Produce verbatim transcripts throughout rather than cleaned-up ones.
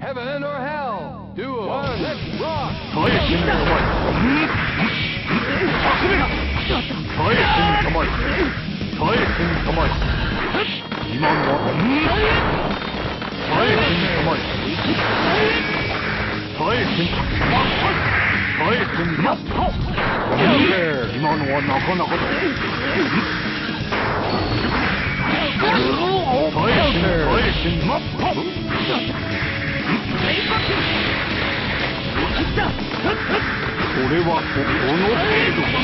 Heaven or hell. Duel. One. Let's rock. 耐えてみたまえ。耐えてみたまえ。耐えてみたまえ。今のは耐えてみたまえ。耐えてみ耐えてみた。今のはなかなかだ。耐えてみ耐えてみ。これはこの程度か。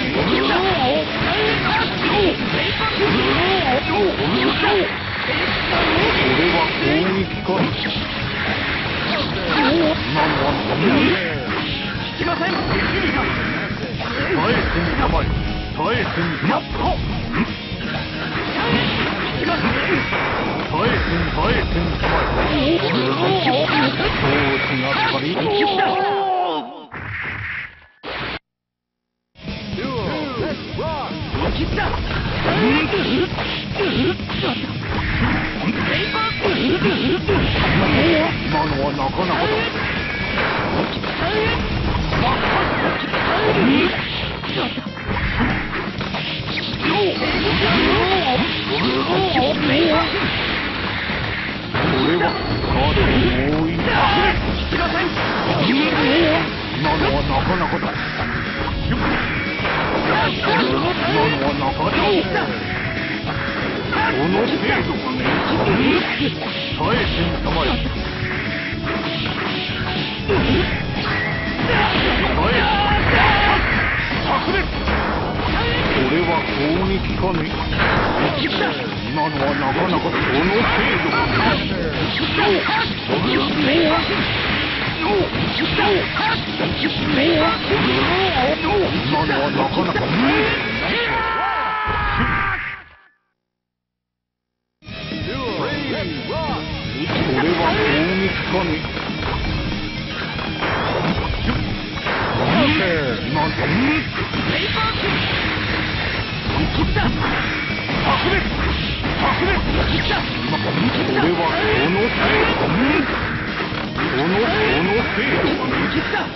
これは攻撃か。今のは効きません。耐えてみたまえ。耐えてみた。耐えてみ耐えてみたまえ。調子が足り。今のはなかなかだ。これはカード多い。今のはなかなかだ。今のはなかなかだ。この程度かね。耐えてみたまえ。耐えこれは攻撃かね。今のはなかなかこの程度かね。今のはなかなか。これは攻撃かね。今のこれはこの程度。このこの程度かね。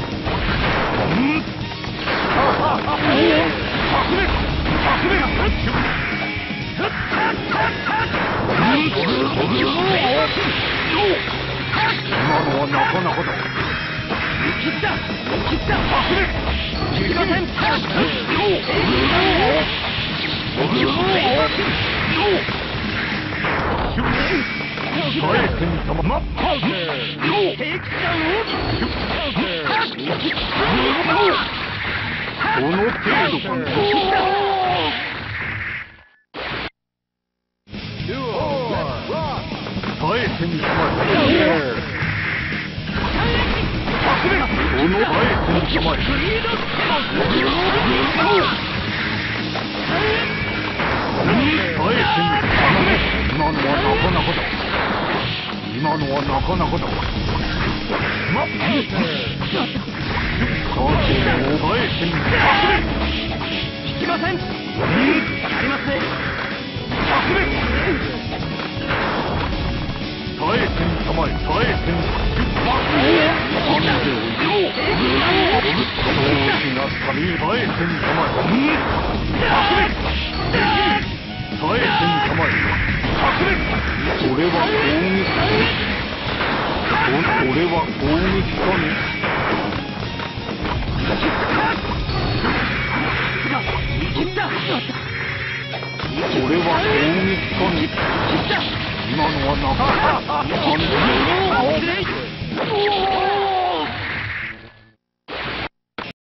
今のはなかなかだ。耐えてみたまえ。この程度かな。耐えてみたまえ。この耐えてみたまえ。耐えてみたまえ。今のはなかなかだ。今のはなかなかだ。耐えてみた。引きません。やりますね。耐えてみたまえ。耐えてみた。なんでおいで。調子が足り。耐えてみたまえ。耐えてみたまえ。これは攻撃かね。これは攻撃かね。これは攻撃かね。今のはなかなか。